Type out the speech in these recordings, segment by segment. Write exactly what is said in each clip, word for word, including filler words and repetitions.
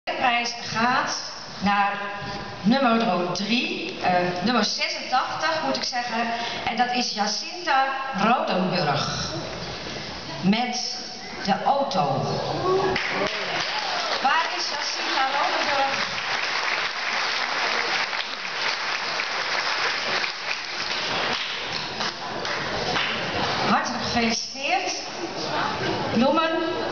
De prijs gaat naar nummer drie, uh, nummer zesentachtig moet ik zeggen. En dat is Jacinta Rodenburg. Met de auto. Waar is Jacinta Rodenburg? Hartelijk gefeliciteerd. Bloemen.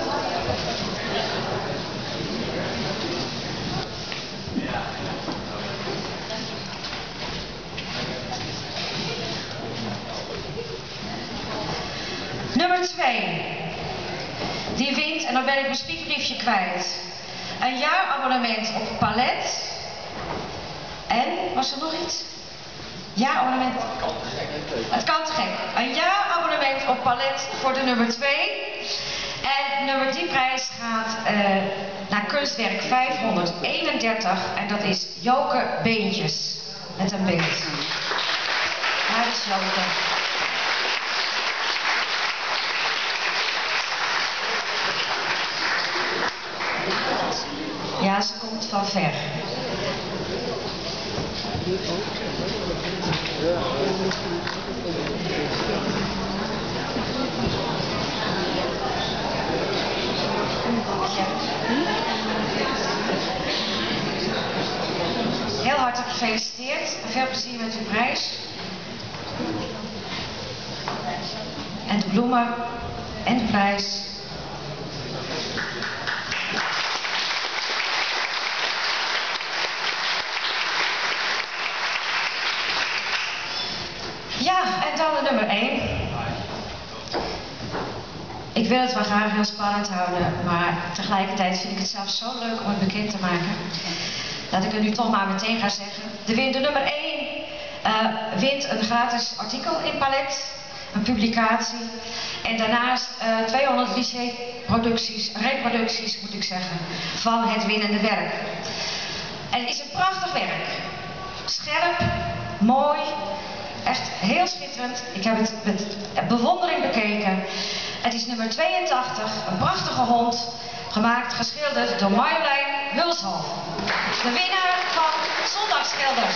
Nummer twee. Die wint, en dan ben ik mijn spiekbriefje kwijt, een jaarabonnement op Palet. En, was er nog iets? Jaarabonnement. Het kan te gek. Een jaarabonnement op Palet voor de nummer twee. En nummer drie prijs gaat uh, naar kunstwerk vijfhonderdeenendertig. En dat is Joke Beentjes. Met een beeld. Daar is Joke. Ja, ze komt van ver. Heel hartelijk gefeliciteerd en veel plezier met uw prijs. En de bloemen en de prijs. Ja, en dan de nummer één. Ik wil het wel graag heel spannend houden, maar tegelijkertijd vind ik het zelf zo leuk om het bekend te maken, dat ik het nu toch maar meteen ga zeggen. De, de nummer één uh, wint een gratis artikel in Palet, een publicatie. En daarnaast uh, tweehonderd lycée-producties, reproducties moet ik zeggen, van het winnende werk. En het is een prachtig werk. Scherp, mooi. Echt heel schitterend. Ik heb het met bewondering bekeken. Het is nummer tweeëntachtig, een prachtige hond, gemaakt, geschilderd door Marjolein Hulshoff. De winnaar van Zondagsschilders.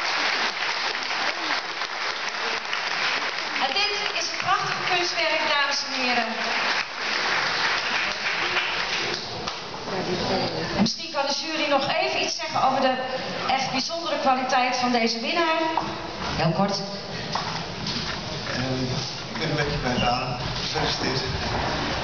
En dit is een prachtig kunstwerk, dames en heren. En misschien kan de jury nog even iets zeggen over de echt bijzondere kwaliteit van deze winnaar. Heel kort. Uh, ik ben een beetje bij het aan. Gefeliciteerd.